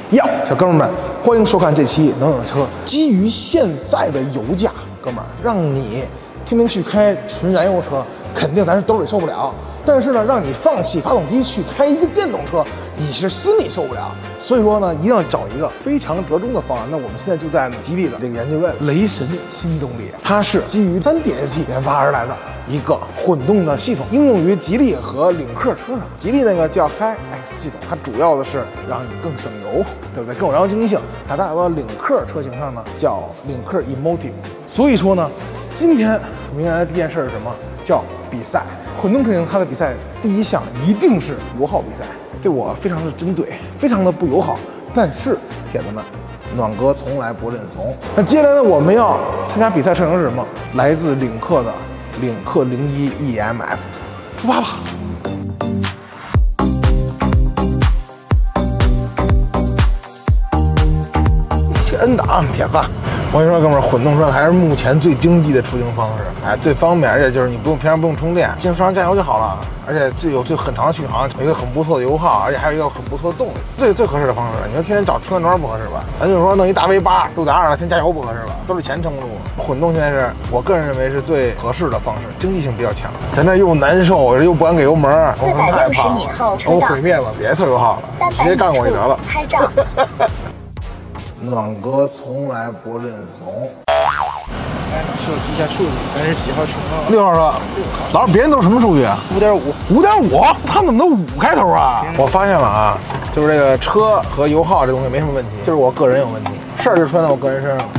哟，小哥们们，欢迎收看这期能有车。基于现在的油价，哥们儿，让你天天去开纯燃油车，肯定咱是兜里受不了。但是呢，让你放弃发动机去开一个电动车，你是心里受不了。所以说呢，一定要找一个非常折中的方案。那我们现在就在吉利的这个研究院，雷神新动力，它是基于3.0T 研发而来的一个混动的系统，应用于吉利和领克车上。吉利那个叫 HiX 系统，它主要的是让你更省油，对不对？更有燃油经济性。它带到领克车型上呢，叫领克 Emotive。所以说呢，今天我们迎来的第一件事是什么？叫比赛。混动车型它的比赛第一项一定是油耗比赛，对我非常的针对，非常的不友好。但是铁子们，暖哥从来不认怂。那接下来呢，我们要参加比赛车型是什么？来自领克的领克01 EMF， 出发吧！N 档铁子。我跟你说，哥们儿，混动车还是目前最经济的出行方式，哎，最方便，而且就是你平常不用充电，经常加油就好了，而且最很长的续航，有一个很不错的油耗，而且还有一个很不错的动力，最合适的方式。你说天天找充电桩不合适吧？咱就说弄一大 V8 6.2的，天加油不合适吧？都是钱撑不住。混动现在是我个人认为是最合适的方式，经济性比较强。咱这又难受，又不敢给油门，我很害怕，我毁灭了，别测油耗了，直接干过去得了。拍照。暖哥从来不认怂。 设计一下数据，咱是几号车 ？6号车。老师，别人都是什么数据啊？5.5，他们怎么都5开头啊？我发现了啊，就是这个车和油耗这东西没什么问题，就是我个人有问题，事儿就出在我个人身上。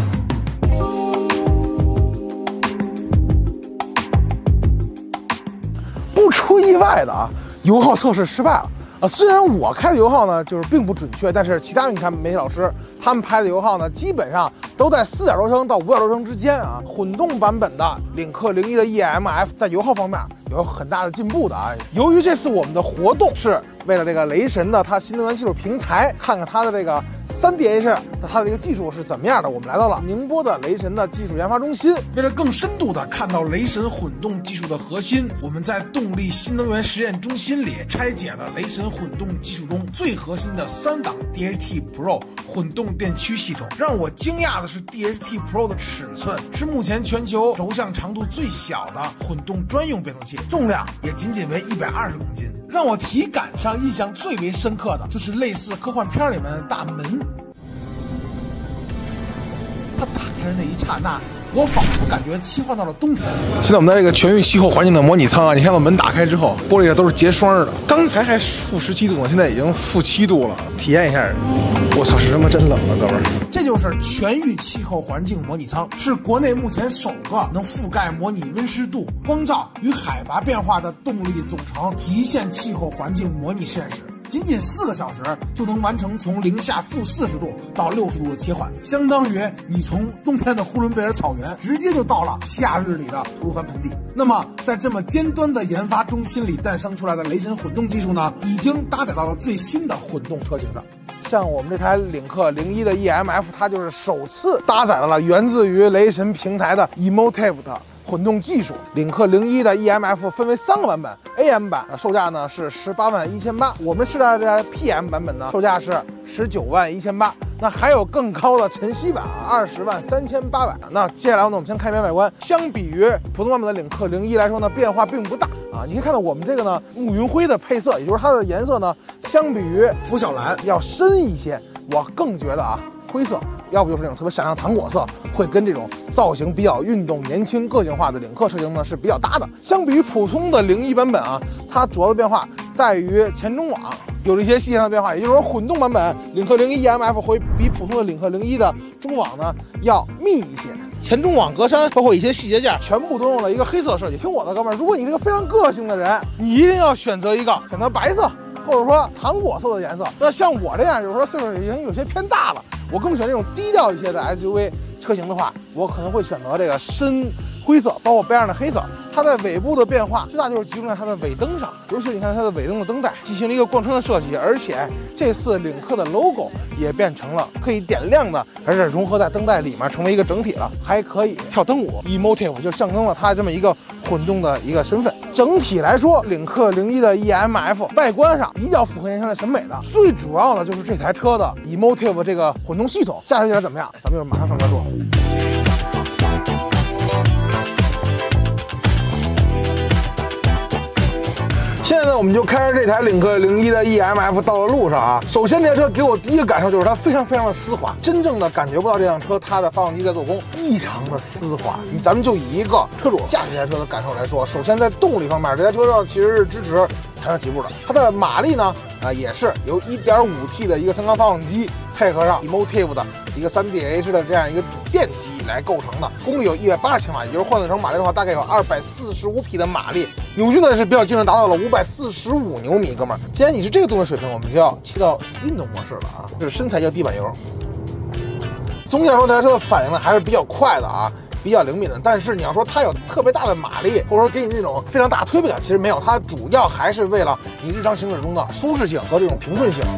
不出意外的啊，油耗测试失败了。虽然我开的油耗呢就是并不准确，但是其他你看媒体老师他们拍的油耗呢，基本上都在4点多升到5点多升之间啊。混动版本的领克01的 EMF 在油耗方面有很大的进步的啊。由于这次我们的活动是为了这个雷神的它新能源技术平台，看看它的这个3DH 它的这个技术是怎么样的，我们来到了宁波的雷神的技术研发中心。 为了更深度的看到雷神混动技术的核心，我们在动力新能源实验中心里拆解了雷神混动技术中最核心的3档 DHT Pro 混动电驱系统。让我惊讶的是 DHT Pro 的尺寸是目前全球轴向长度最小的混动专用变速器，重量也仅仅为120公斤。让我体感上印象最为深刻的就是类似科幻片里面的大门，它打开的那一刹那，我仿佛感觉切换到了冬天。 现在我们在这个全域气候环境的模拟舱啊，你看到门打开之后，玻璃上都是结霜的。刚才还-17度呢，现在已经-7度了。体验一下，我操，是他妈真冷啊，哥们儿！ 这就是全域气候环境模拟舱，是国内目前首个能覆盖模拟温湿度、光照与海拔变化的动力组成极限气候环境模拟实验室。仅仅4个小时就能完成从零下-40度到60度的切换，相当于你从冬天的呼伦贝尔草原直接就到了夏日里的吐鲁番盆地。那么在这么尖端的研发中心里诞生出来的雷神混动技术呢，已经搭载到了最新的混动车型上。像我们这台领克01的 EMF， 它就是首次搭载了源自于雷神平台的 Emotive 的混动技术。领克01的 EMF 分为3个版本 ，AM 版售价呢是181800，我们试的这台 PM 版本呢售价是191800。那还有更高的晨曦版203800。那接下来呢，我们先看一遍外观。相比于普通版本的领克01来说呢，变化并不大啊。你可以看到我们这个呢暮云灰的配色，也就是它的颜色呢，相比于拂晓蓝要深一些。我更觉得啊，灰色要不就是那种特别闪亮糖果色，会跟这种造型比较运动、年轻、个性化的领克车型呢是比较搭的。相比于普通的01版本啊，它主要的变化在于前中网有了一些细节上的变化，也就是说混动版本领克01 EMF 会比普通的领克01的中网呢要密一些。前中网格栅包括一些细节件全部都用了一个黑色设计。听我的哥们儿，如果你是个非常个性的人，你一定要选择白色或者说糖果色的颜色。那像我这样，有时候岁数已经有些偏大了，我更选这种低调一些的 SUV 车型的话，我可能会选择这个深灰色，包括边上的黑色。它在尾部的变化最大就是集中在它的尾灯上，尤其你看它的尾灯的灯带进行了一个贯穿的设计，而且这次领克的 logo 也变成了可以点亮的，而且融合在灯带里面成为一个整体了，还可以跳灯舞 ，Emotive 就象征了它这么一个混动的一个身份。整体来说，领克01的 EMF 外观上比较符合年轻人审美的，最主要的就是这台车的 Emotive 这个混动系统，驾驶起来怎么样？咱们就马上上车说。现在呢，我们就开着这台领克01的 EMF 到了路上啊。首先，这台车给我第一个感受就是它非常的丝滑，真正的感觉不到这辆车它的发动机在做工，异常的丝滑。咱们就以一个车主驾驶这台车的感受来说，首先在动力方面，这台车上其实是支持弹射起步的，它的马力呢，也是由 1.5T 的一个3缸发动机配合上 Emotive 的一个 3DH 的这样一个电机来构成的，功率有180千瓦，也就是换算成马力的话，大概有245匹的马力，扭矩呢是比较惊人，达到了545牛米。哥们儿，既然你是这个动力水平，我们就要切到运动模式了啊，就是身材叫地板油。总体来说，这台车的反应呢还是比较快的啊。比较灵敏的，但是你要说它有特别大的马力，或者说给你那种非常大的推背感，其实没有，它主要还是为了你日常行驶中的舒适性和这种平顺性。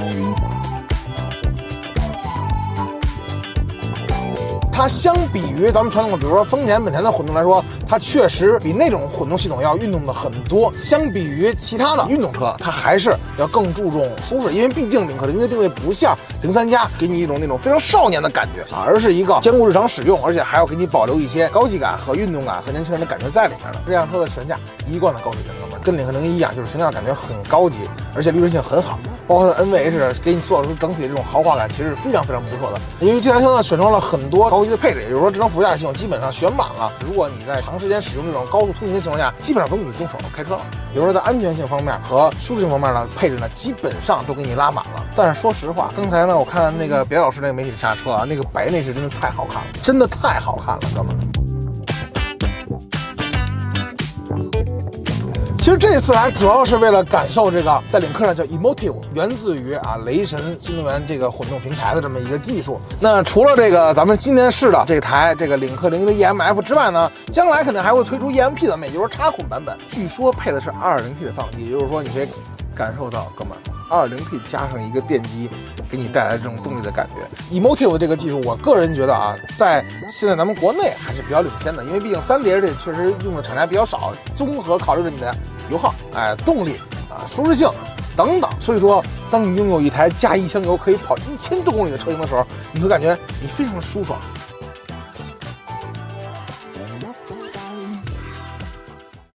它相比于咱们传统的，比如说丰田、本田的混动来说，它确实比那种混动系统要运动的很多。相比于其他的运动车，它还是要更注重舒适，因为毕竟领克01的定位不像03加给你一种那种非常少年的感觉啊，而是一个兼顾日常使用，而且还要给你保留一些高级感和运动感和年轻人的感觉在里面的。这辆车的悬架一贯的高水平，哥们儿，跟领克01一样，就是悬架感觉很高级，而且滤震性很好。包括它的 NVH 给你做出整体的这种豪华感，其实是非常不错的。因为这台车呢选装了很多高级的配置，也就是说智能辅助驾驶系统基本上选满了。如果你在长时间使用这种高速通勤的情况下，基本上不用你动手开车了。比如说在安全性方面和舒适性方面的配置呢，基本上都给你拉满了。但是说实话，刚才呢我看那个别的老师那个媒体刹车啊，那个白内饰真的太好看了，真的太好看了，哥们儿。其实这次来主要是为了感受这个在领克上叫 Emotive， 源自于雷神新能源这个混动平台的这么一个技术。那除了这个咱们今年试的这台这个领克01的 EMF 之外呢，将来可能还会推出 EMP 的，也就是插混版本，据说配的是 2.0T 的发动机，也就是说你可以感受到，哥们儿，2.0T 加上一个电机，给你带来这种动力的感觉。Emotive 这个技术，我个人觉得啊，在现在咱们国内还是比较领先的，因为毕竟3DH 确实用的厂家比较少，综合考虑了你的油耗、动力舒适性等等，所以说，当你拥有一台加一箱油可以跑1000多公里的车型的时候，你会感觉你非常的舒爽，